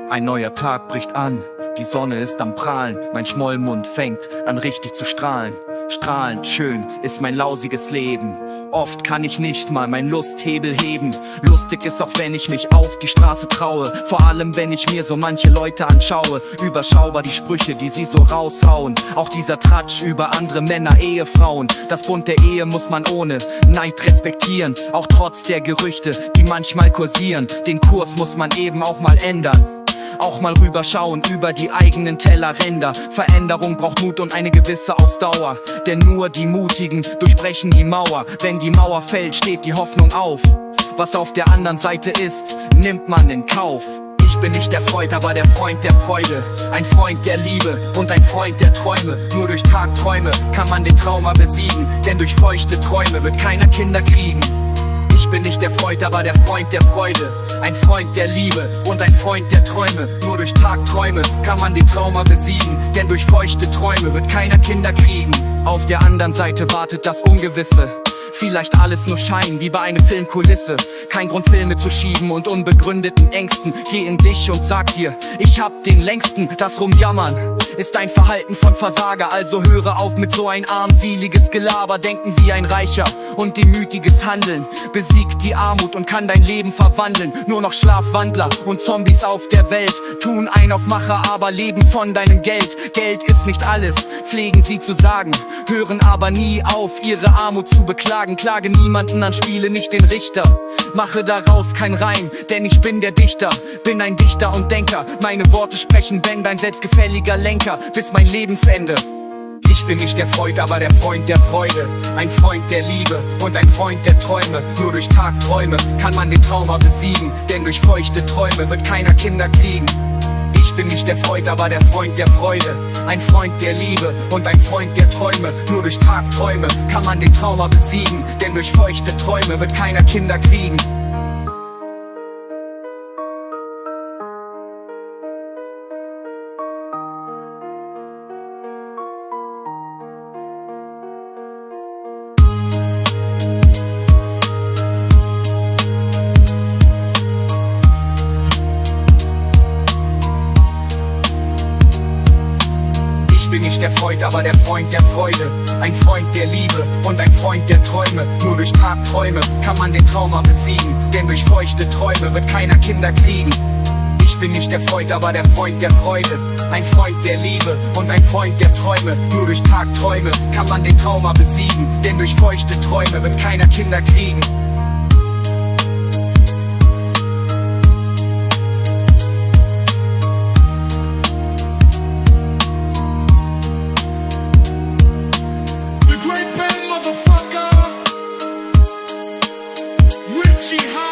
Ein neuer Tag bricht an, die Sonne ist am Prahlen, mein Schmollmund fängt an richtig zu strahlen. Strahlend schön ist mein lausiges Leben, oft kann ich nicht mal mein Lusthebel heben. Lustig ist auch, wenn ich mich auf die Straße traue, vor allem wenn ich mir so manche Leute anschaue. Überschaubar die Sprüche, die sie so raushauen, auch dieser Tratsch über andere Männer, Ehefrauen. Das Bund der Ehe muss man ohne Neid respektieren, auch trotz der Gerüchte, die manchmal kursieren. Den Kurs muss man eben auch mal ändern, auch mal rüberschauen über die eigenen Tellerränder. Veränderung braucht Mut und eine gewisse Ausdauer, denn nur die Mutigen durchbrechen die Mauer. Wenn die Mauer fällt, steht die Hoffnung auf. Was auf der anderen Seite ist, nimmt man in Kauf. Ich bin nicht der Freund, aber der Freund der Freude, ein Freund der Liebe und ein Freund der Träume. Nur durch Tagträume kann man den Trauma besiegen, denn durch feuchte Träume wird keiner Kinder kriegen. Ich bin nicht der Freund, aber der Freund der Freude, ein Freund der Liebe und ein Freund der Träume. Nur durch Tagträume kann man den Trauma besiegen, denn durch feuchte Träume wird keiner Kinder kriegen. Auf der anderen Seite wartet das Ungewisse, vielleicht alles nur Schein, wie bei einer Filmkulisse. Kein Grund, Filme zu schieben und unbegründeten Ängsten. Geh in dich und sag dir, ich hab den längsten. Das Rumjammern ist ein Verhalten von Versager, also höre auf mit so ein armseliges Gelaber. Denken wie ein Reicher und demütiges Handeln besiegt die Armut und kann dein Leben verwandeln. Nur noch Schlafwandler und Zombies auf der Welt tun ein auf Macher, aber leben von deinem Geld. Geld ist nicht alles, pflegen sie zu sagen, hören aber nie auf, ihre Armut zu beklagen. Klage niemanden an, spiele nicht den Richter, mache daraus kein Reim, denn ich bin der Dichter. Bin ein Dichter und Denker, meine Worte sprechen Bände, ein selbstgefälliger Lenker bis mein Lebensende. Ich bin nicht der Freund, aber der Freund der Freude, ein Freund der Liebe und ein Freund der Träume. Nur durch Tagträume kann man den Trauma besiegen, denn durch feuchte Träume wird keiner Kinder kriegen. Ich bin nicht der Freund, aber der Freund der Freude, ein Freund der Liebe und ein Freund der Träume. Nur durch Tagträume kann man den Trauma besiegen, denn durch feuchte Träume wird keiner Kinder kriegen. Ich bin nicht der Freund, aber der Freund der Freude, ein Freund der Liebe und ein Freund der Träume. Nur durch Tagträume kann man den Trauma besiegen, denn durch feuchte Träume wird keiner Kinder kriegen. Ich bin nicht der Freund, aber der Freund der Freude, ein Freund der Liebe und ein Freund der Träume. Nur durch Tagträume kann man den Trauma besiegen, denn durch feuchte Träume wird keiner Kinder kriegen. Richie